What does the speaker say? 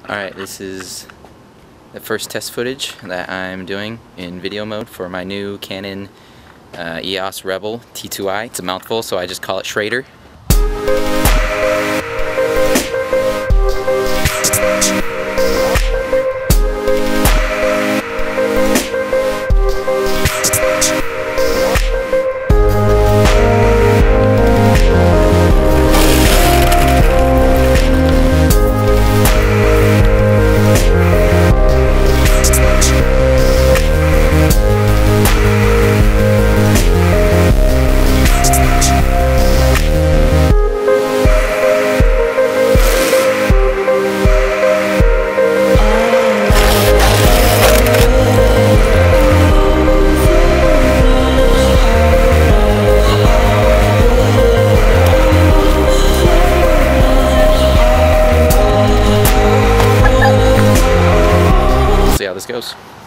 Alright, this is the first test footage that I'm doing in video mode for my new Canon EOS Rebel T2i. It's a mouthful, so I just call it Shrader. See how this goes.